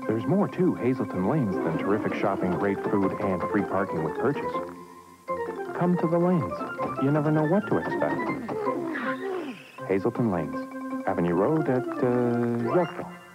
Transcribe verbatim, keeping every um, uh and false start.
There's more to Hazelton Lanes than terrific shopping, great food, and free parking with purchase. Come to the Lanes. You never know what to expect. Hazelton Lanes, Avenue Road at uh, Yorkville.